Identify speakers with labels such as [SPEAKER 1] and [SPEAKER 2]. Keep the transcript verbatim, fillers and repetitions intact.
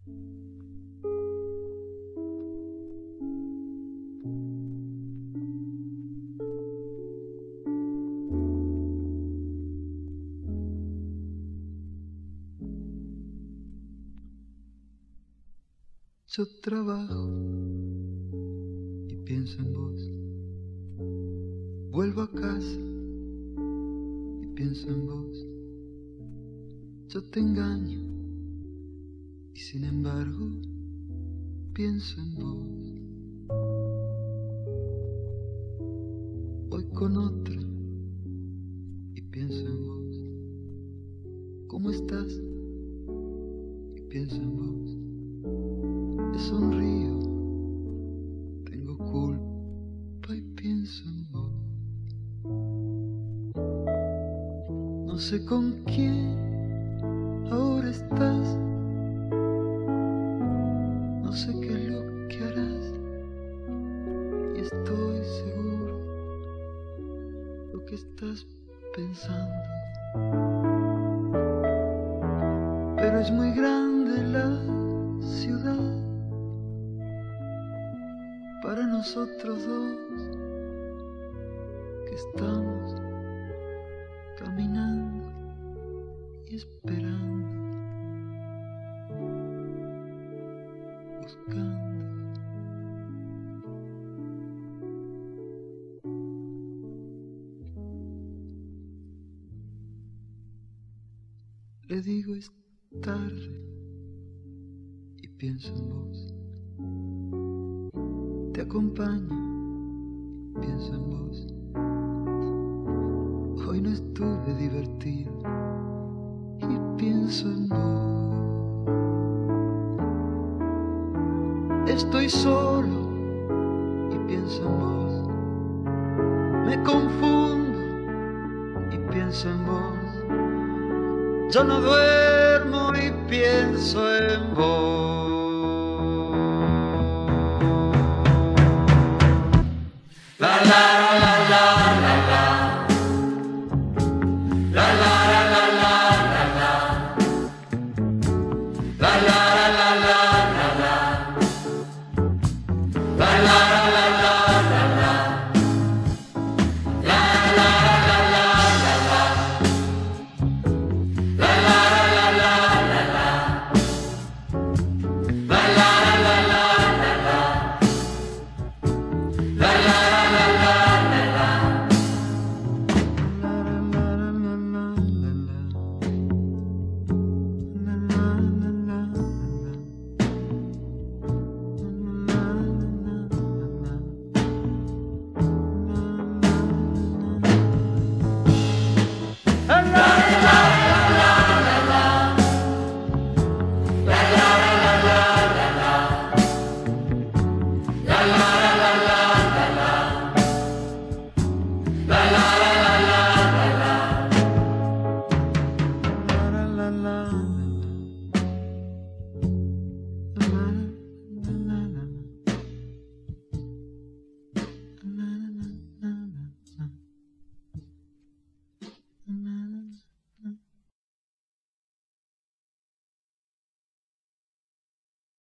[SPEAKER 1] Yo trabajo y pienso en vos. Vuelvo a casa y pienso en vos. Yo te engaño y sin embargo pienso en vos. Voy con otra y pienso en vos. ¿Cómo estás? Y pienso en vos. Te sonrío, tengo culpa y pienso en vos. No sé con quién ahora estás, no sé qué es lo que harás, y estoy seguro lo que estás pensando. Pero es muy grande la ciudad para nosotros dos, que estamos caminando y esperando, buscando. Le digo es tarde y pienso en vos. Te acompaño, pienso en vos. Hoy no estuve divertido y pienso en vos. Estoy solo y pienso en vos. Me confundo y pienso en vos. Yo no duermo y pienso